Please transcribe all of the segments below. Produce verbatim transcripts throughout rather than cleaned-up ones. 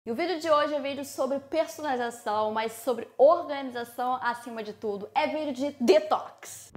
E o vídeo de hoje é vídeo sobre personalização, mas sobre organização acima de tudo. É vídeo de detox.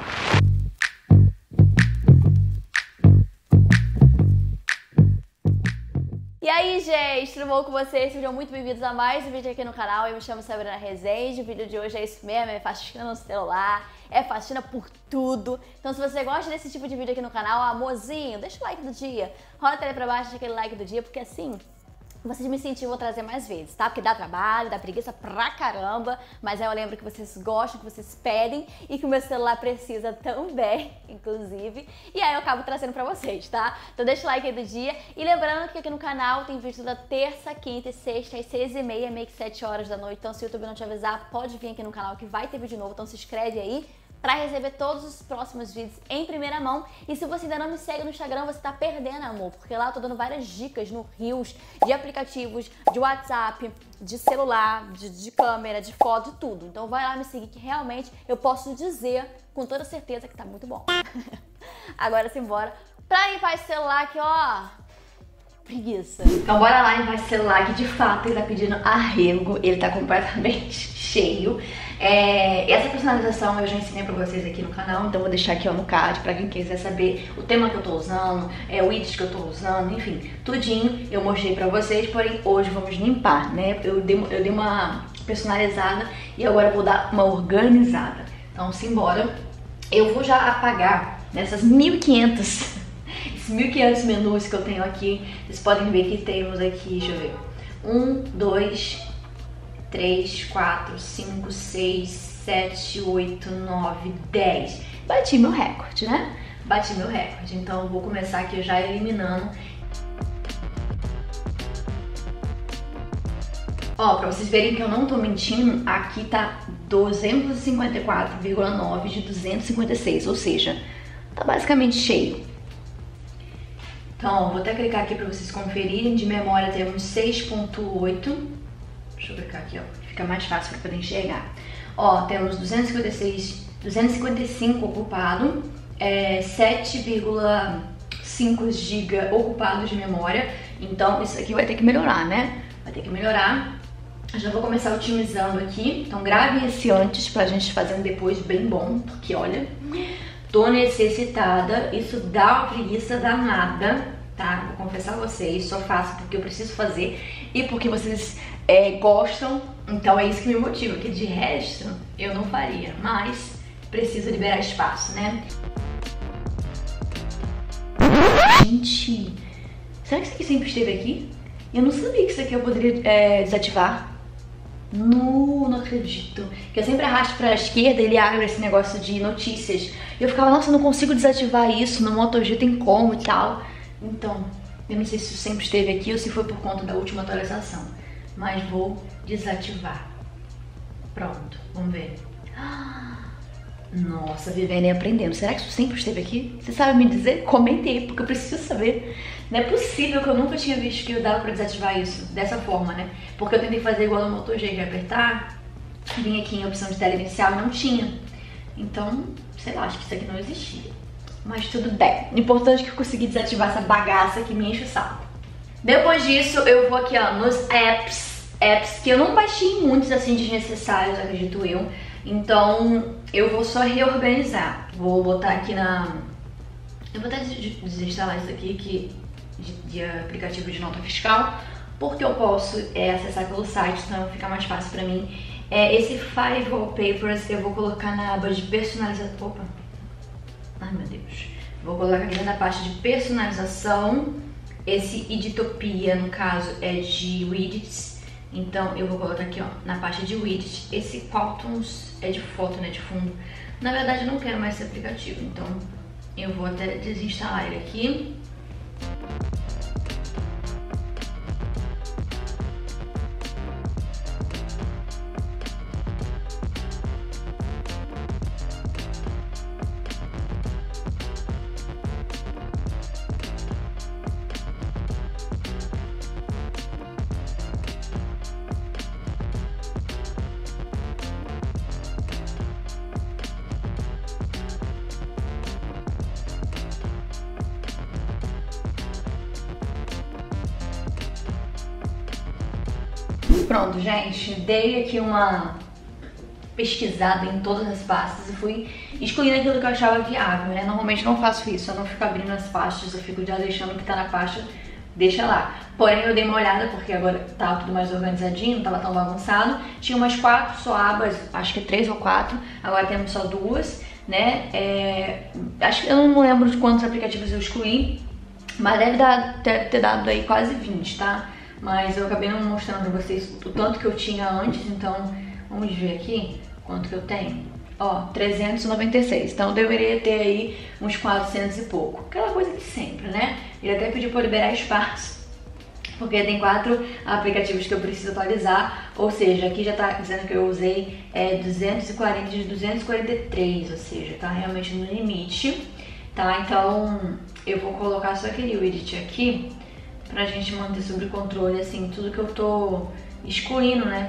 E aí, gente, tudo bom com vocês? Sejam muito bem-vindos a mais um vídeo aqui no canal. Eu me chamo Sabrina Rezende. O vídeo de hoje é isso mesmo, é faxina no celular, é faxina por tudo. Então, se você gosta desse tipo de vídeo aqui no canal, amorzinho, deixa o like do dia. Rola até ali pra baixo, deixa aquele like do dia, porque assim vocês me incentivam a trazer mais vezes, tá? Porque dá trabalho, dá preguiça pra caramba, mas aí eu lembro que vocês gostam, que vocês pedem e que o meu celular precisa também, inclusive. E aí eu acabo trazendo pra vocês, tá? Então deixa o like aí do dia. E lembrando que aqui no canal tem vídeo toda terça, quinta e sexta, às seis e meia, meio que sete horas da noite. Então se o YouTube não te avisar, pode vir aqui no canal que vai ter vídeo novo, então se inscreve aí para receber todos os próximos vídeos em primeira mão. E se você ainda não me segue no Instagram, você tá perdendo, amor, porque lá eu tô dando várias dicas no Reels, de aplicativos, de WhatsApp, de celular, de, de câmera, de foto, de tudo. Então vai lá me seguir que realmente eu posso dizer com toda certeza que tá muito bom. Agora simbora pra limpar esse celular aqui, ó. Preguiça. Então bora lá limpar esse celular que de fato ele tá pedindo arrego, ele tá completamente cheio. É, essa personalização eu já ensinei pra vocês aqui no canal, então vou deixar aqui ó, no card pra quem quiser saber o tema que eu tô usando, é, o widget que eu tô usando, enfim, tudinho eu mostrei pra vocês, porém hoje vamos limpar, né? Eu dei, eu dei uma personalizada e agora eu vou dar uma organizada. Então simbora. Eu vou já apagar nessas mil e quinhentas esses mil e quinhentos menus que eu tenho aqui. Vocês podem ver que temos aqui, deixa eu ver, um, dois, três, quatro, cinco, seis, sete, oito, nove, dez. Bati meu recorde, né? Bati meu recorde. Então eu vou começar aqui já eliminando. Ó, pra vocês verem que eu não tô mentindo, aqui tá duzentos e cinquenta e quatro vírgula nove de duzentos e cinquenta e seis, ou seja, tá basicamente cheio. Então, vou até clicar aqui pra vocês conferirem. De memória temos seis ponto oito. Deixa eu clicar aqui, ó, fica mais fácil para poder enxergar. Ó, temos duzentos e cinquenta e seis, duzentos e cinquenta e cinco ocupado, é, sete vírgula cinco gigas ocupados de memória. Então isso aqui vai ter que melhorar, né? Vai ter que melhorar. Eu já vou começar otimizando aqui. Então gravem esse antes pra gente fazer um depois bem bom, porque olha, tô necessitada. Isso dá uma preguiça danada, tá? Vou confessar a vocês, só faço porque eu preciso fazer e porque vocês é, gostam, então é isso que me motiva, que de resto eu não faria, mas preciso liberar espaço, né? Gente, será que isso aqui sempre esteve aqui? Eu não sabia que isso aqui eu poderia é, desativar. Não, não acredito. Que eu sempre arrasto pra esquerda e ele abre esse negócio de notícias. E eu ficava, nossa, eu não consigo desativar isso, no Moto G tem como e tal. Então, eu não sei se isso sempre esteve aqui ou se foi por conta da última atualização. Mas vou desativar. Pronto, vamos ver. Nossa, vivendo e aprendendo. Será que isso sempre esteve aqui? Você sabe me dizer? Comente aí, porque eu preciso saber. Não é possível que eu nunca tinha visto que eu dava pra desativar isso dessa forma, né? Porque eu tentei fazer igual no Moto G, de apertar, vim aqui em opção de tela inicial e não tinha. Então, sei lá, acho que isso aqui não existia. Mas tudo bem. O importante é que eu consegui desativar essa bagaça que me enche o saco. Depois disso, eu vou aqui, ó, nos apps, apps que eu não baixei muitos, assim, desnecessários, acredito eu. Então, eu vou só reorganizar. Vou botar aqui na... Eu vou até desinstalar isso aqui, que de, de aplicativo de nota fiscal, porque eu posso é, acessar pelo site, então fica mais fácil pra mim. É, esse Five Wallpapers eu vou colocar na aba de personalização. Opa! Ai, meu Deus. Vou colocar aqui na parte de personalização. Esse Editopia, no caso, é de widgets. Então eu vou colocar aqui, ó, na parte de widgets. Esse Qualtons é de foto, né, de fundo. Na verdade eu não quero mais esse aplicativo, então eu vou até desinstalar ele aqui. Pronto, gente, dei aqui uma pesquisada em todas as pastas e fui escolhendo aquilo que eu achava viável, né? Normalmente não faço isso, eu não fico abrindo as pastas, eu fico já deixando o que tá na pasta, deixa lá. Porém, eu dei uma olhada, porque agora tá tudo mais organizadinho, não tava tão bagunçado. Tinha umas quatro só abas, acho que três ou quatro, agora temos só duas, né? É, acho que eu não lembro de quantos aplicativos eu excluí, mas deve dar, ter, ter dado aí quase vinte, tá? Mas eu acabei não mostrando pra vocês o tanto que eu tinha antes, então vamos ver aqui quanto que eu tenho. Ó, trezentos e noventa e seis, então eu deveria ter aí uns quatrocentos e pouco. Aquela coisa de sempre, né? Ele até pediu pra eu liberar espaço, porque tem quatro aplicativos que eu preciso atualizar, ou seja, aqui já tá dizendo que eu usei é, duzentos e quarenta de duzentos e quarenta e três, ou seja, tá realmente no limite, tá? Então eu vou colocar só aquele widget aqui pra gente manter sob controle, assim, tudo que eu tô excluindo, né?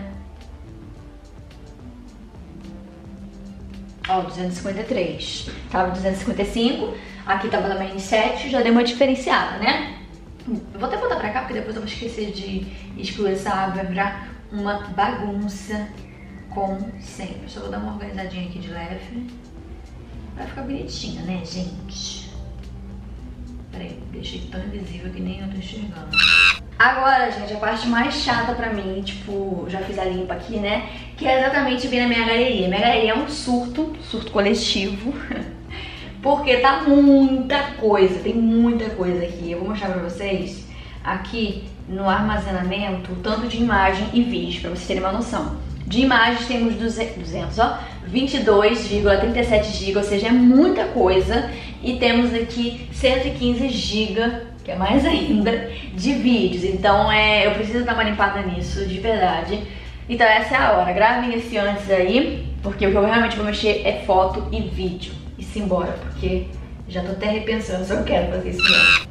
Ó, duzentos e cinquenta e três, tava duzentos e cinquenta e cinco, aqui tava também em sete, já deu uma diferenciada, né? Vou até botar pra cá, porque depois eu vou esquecer de excluir essa aba, vai virar uma bagunça, como sempre. Só vou dar uma organizadinha aqui de leve, vai ficar bonitinha, né, gente? Peraí, deixei tão invisível que nem eu tô enxergando. Agora, gente, a parte mais chata pra mim, tipo, já fiz a limpa aqui, né? Que é exatamente vir na minha galeria. Minha galeria é um surto, surto coletivo, porque tá muita coisa, tem muita coisa aqui. Eu vou mostrar pra vocês aqui no armazenamento o tanto de imagem e vídeo, pra vocês terem uma noção. De imagens temos duzentos, ó, vinte e dois vírgula trinta e sete gigas, ou seja, é muita coisa. E temos aqui cento e quinze gigas, que é mais ainda, de vídeos. Então é, eu preciso dar uma limpada nisso, de verdade. Então essa é a hora, gravem esse antes aí, porque o que eu realmente vou mexer é foto e vídeo. E simbora, porque já tô até repensando se eu quero fazer isso mesmo.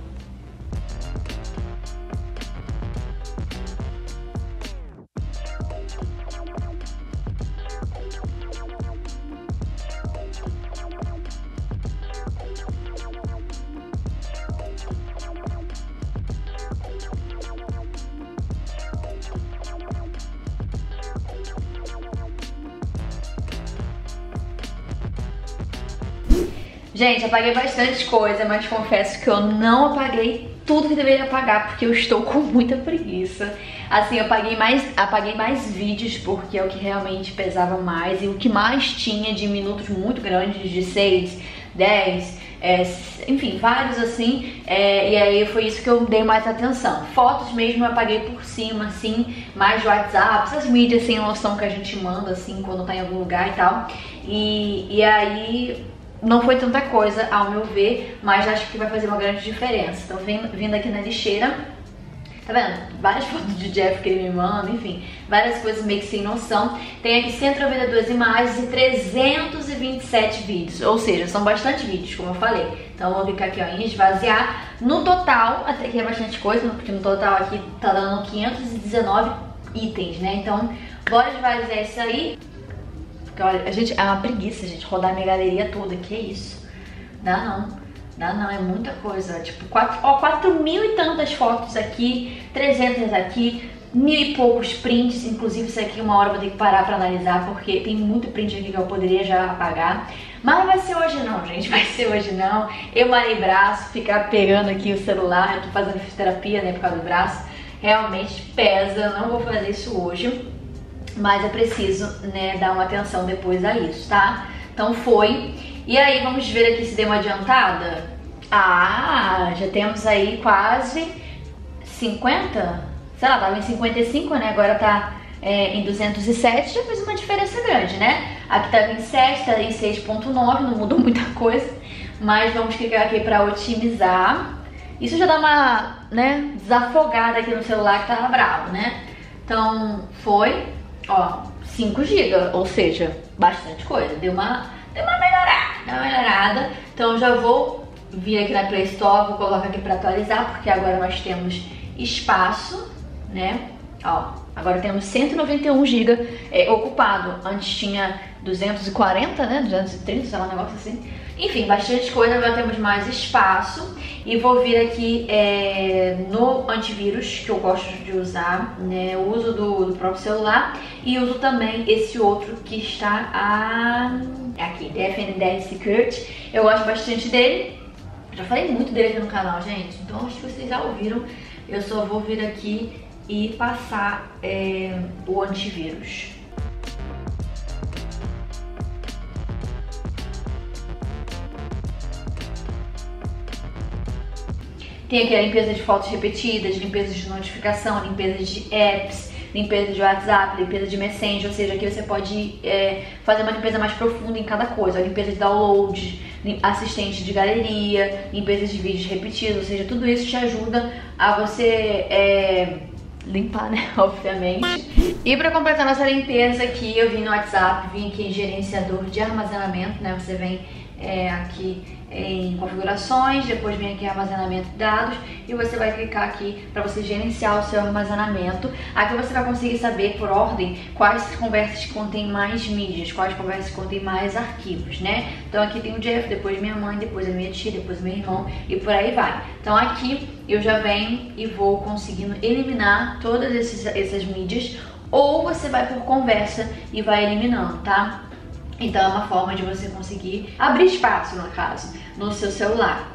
Gente, apaguei bastante coisa, mas confesso que eu não apaguei tudo que deveria apagar, porque eu estou com muita preguiça. Assim, eu apaguei mais, apaguei mais vídeos, porque é o que realmente pesava mais, e o que mais tinha de minutos muito grandes, de seis, dez, é, enfim, vários assim, é, e aí foi isso que eu dei mais atenção. Fotos mesmo eu apaguei por cima, assim, mais de WhatsApp, essas mídias sem noção que a gente manda, assim, quando tá em algum lugar e tal, e, e aí... não foi tanta coisa, ao meu ver, mas acho que vai fazer uma grande diferença. Então, vindo aqui na lixeira, tá vendo? Várias fotos de Jeff que ele me manda, enfim, várias coisas meio que sem noção. Tem aqui cento e noventa e duas imagens e trezentos e vinte e sete vídeos, ou seja, são bastante vídeos, como eu falei. Então, eu vou clicar aqui, ó, em esvaziar. No total, até que é bastante coisa, porque no total aqui tá dando quinhentos e dezenove itens, né? Então, bora esvaziar isso aí. Porque, olha, a gente, é uma preguiça, gente, rodar minha galeria toda, que isso? Dá não, dá não, é muita coisa. Tipo, quatro, ó, quatro mil e tantas fotos aqui, trezentas aqui, mil e poucos prints. Inclusive, isso aqui uma hora eu vou ter que parar pra analisar, porque tem muito print aqui que eu poderia já apagar. Mas não vai ser hoje não, gente, vai ser hoje não. Eu malhei braço, ficar pegando aqui o celular, eu tô fazendo fisioterapia, né, por causa do braço. Realmente pesa, eu não vou fazer isso hoje. Mas eu preciso, né, dar uma atenção depois a isso, tá? Então foi. E aí, vamos ver aqui se deu uma adiantada. Ah, já temos aí quase cinquenta? Sei lá, tava em cinquenta e cinco, né? Agora tá é, em duzentos e sete, já fez uma diferença grande, né? Aqui tava em sete, tá em seis ponto nove, não mudou muita coisa. Mas vamos clicar aqui pra otimizar. Isso já dá uma, né, desafogada aqui no celular que tava bravo, né? Então, foi... ó, cinco gigas, ou seja, bastante coisa. Deu uma, deu uma melhorada, deu uma melhorada. Então já vou vir aqui na Play Store, vou colocar aqui para atualizar, porque agora nós temos espaço, né? Ó, agora temos cento e noventa e um gigas é, ocupado. Antes tinha duzentos e quarenta, né? duzentos e trinta, sei lá, um negócio assim. Enfim, bastante coisa, agora temos mais espaço. E vou vir aqui é, no antivírus, que eu gosto de usar, né? Eu uso do, do próprio celular e uso também esse outro que está a... aqui, Defender Security. Eu gosto bastante dele. Já falei muito dele aqui no canal, gente, então acho que vocês já ouviram. Eu só vou vir aqui e passar é, o antivírus. Tem aqui a limpeza de fotos repetidas, limpeza de notificação, limpeza de apps, limpeza de WhatsApp, limpeza de Messenger, ou seja, aqui você pode é, fazer uma limpeza mais profunda em cada coisa, limpeza de download, assistente de galeria, limpeza de vídeos repetidos, ou seja, tudo isso te ajuda a você é, limpar, né, obviamente. E para completar nossa limpeza aqui, eu vim no WhatsApp, vim aqui em gerenciador de armazenamento, né, você vem é, aqui em configurações, depois vem aqui armazenamento de dados e você vai clicar aqui para você gerenciar o seu armazenamento. Aqui você vai conseguir saber por ordem quais conversas contêm mais mídias, quais conversas contêm mais arquivos, né? Então aqui tem o Jeff, depois minha mãe, depois a minha tia, depois meu irmão e por aí vai. Então aqui eu já venho e vou conseguindo eliminar todas esses, essas mídias, ou você vai por conversa e vai eliminando, tá? Então é uma forma de você conseguir abrir espaço, no caso, no seu celular.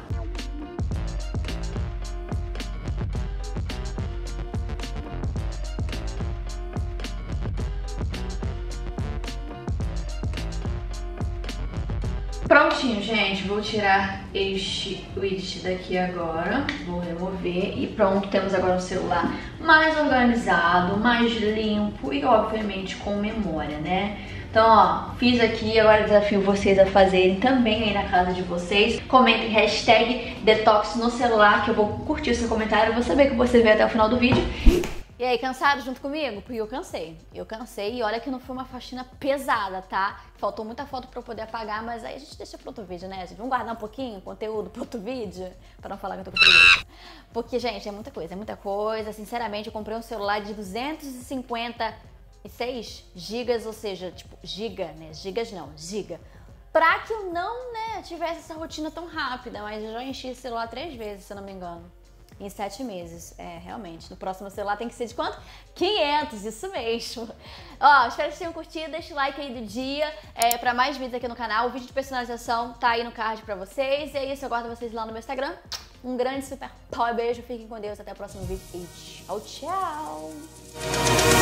Prontinho, gente, vou tirar este widget daqui agora, vou remover e pronto, temos agora um celular mais organizado, mais limpo e obviamente com memória, né? Então, ó, fiz aqui, agora desafio vocês a fazerem também aí na casa de vocês. Comentem hashtag detox no celular, que eu vou curtir o seu comentário, eu vou saber que você veio até o final do vídeo. E aí, cansado junto comigo? Porque eu cansei. Eu cansei e olha que não foi uma faxina pesada, tá? Faltou muita foto pra eu poder apagar, mas aí a gente deixa pro outro vídeo, né, gente? Vamos guardar um pouquinho conteúdo pro outro vídeo? Pra não falar que eu tô com preguiça. Porque, gente, é muita coisa, é muita coisa. Sinceramente, eu comprei um celular de duzentos e cinquenta e seis gigas, ou seja, tipo, giga, né? Gigas não, giga. Pra que eu não, né, tivesse essa rotina tão rápida, mas eu já enchi esse celular três vezes, se eu não me engano. Em sete meses, é, realmente. No próximo celular tem que ser de quanto? quinhentos, isso mesmo. Ó, espero que vocês tenham curtido, deixa o like aí do dia, é, pra mais vídeos aqui no canal. O vídeo de personalização tá aí no card pra vocês. E é isso, eu aguardo vocês lá no meu Instagram. Um grande super power beijo, fiquem com Deus, até o próximo vídeo e tchau, tchau!